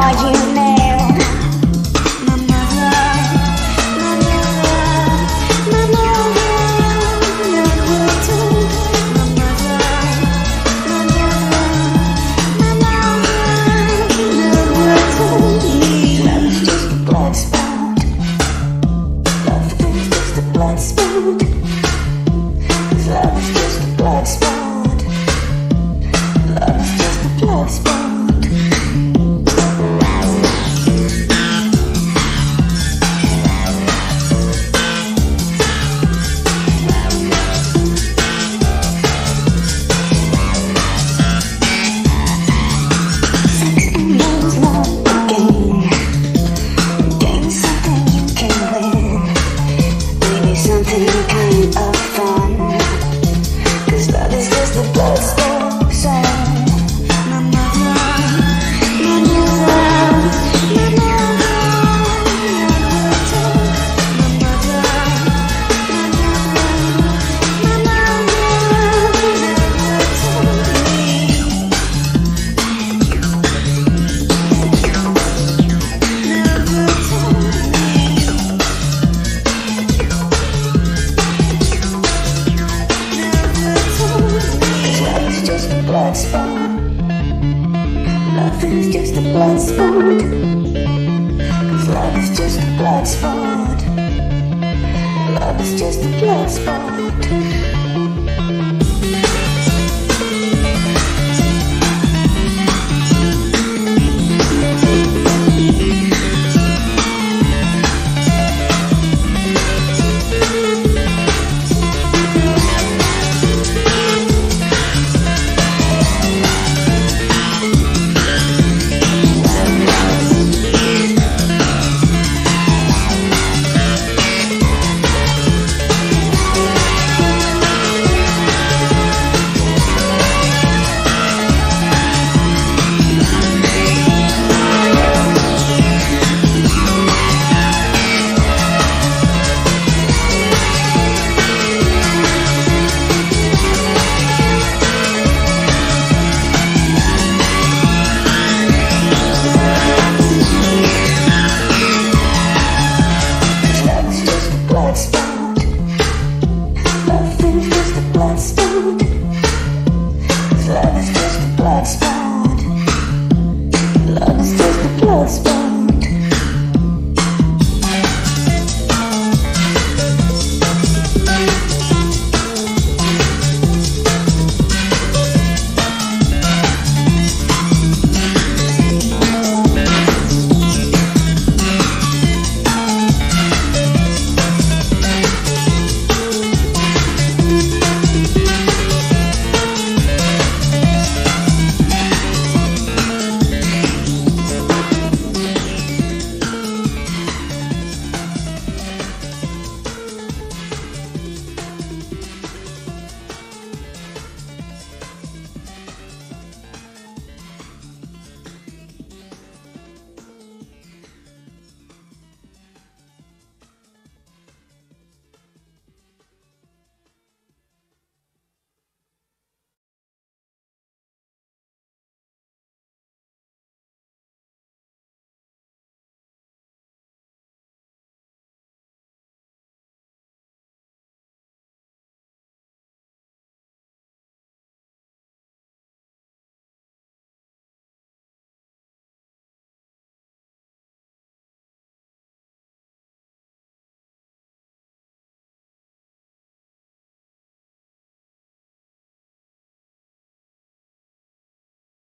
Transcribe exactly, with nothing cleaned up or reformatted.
Bloodsport, 'cause love is just a bloodsport. Love is just a bloodsport. Sex and love's not a game. Game's something you can win. Maybe something kind of fun. 'Cause love is just a bloodsport song. My mother, my mother, my mother, my mother, my mother, my Bloodsport. Love is just a bloodsport. 'Cause love is just a bloodsport. Love is just a bloodsport.